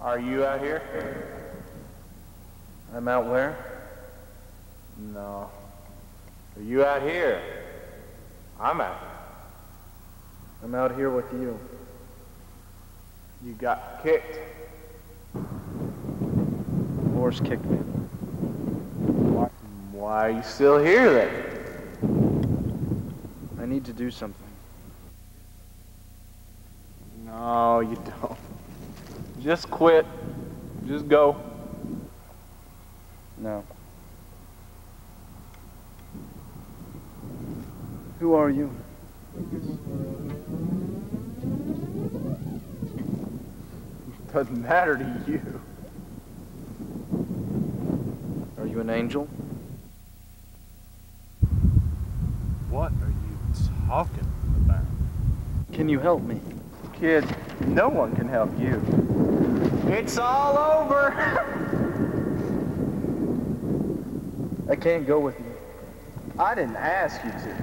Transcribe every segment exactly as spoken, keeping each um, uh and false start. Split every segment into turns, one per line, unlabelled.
Are you out here?
I'm out where?
No. Are you out here? I'm out here.
I'm out here with you.
You got kicked.
Horse kicked me.
Why, why are you still here then?
I need to do something.
No, you don't. Just quit. Just go.
No. Who are you?
Doesn't matter to you.
Are you an angel?
What are you talking about?
Can you help me?
Kid, no one can help you. It's all over!
I can't go with you.
I didn't ask you to.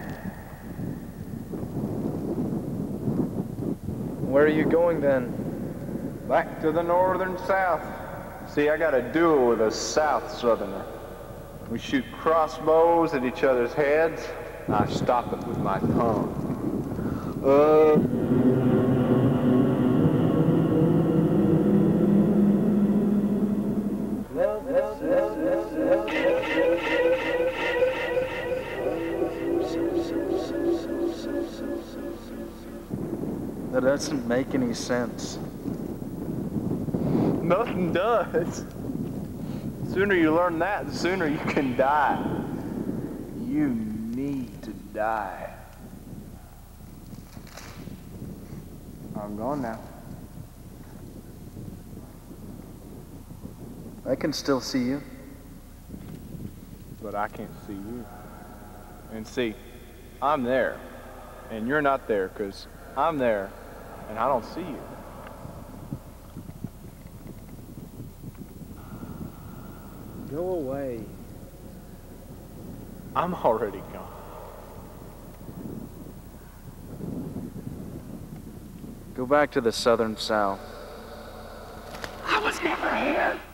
Where are you going then?
Back to the northern south. See, I got a duel with a south southerner. We shoot crossbows at each other's heads, and I stop it with my tongue. Uh...
That doesn't make any sense.
Nothing does. The sooner you learn that, the sooner you can die. You need to die. I'm gone now.
I can still see you.
But I can't see you. And see, I'm there. And you're not there, because I'm there, and I don't see you.
Go away.
I'm already gone.
Go back to the southern south.
I was never here.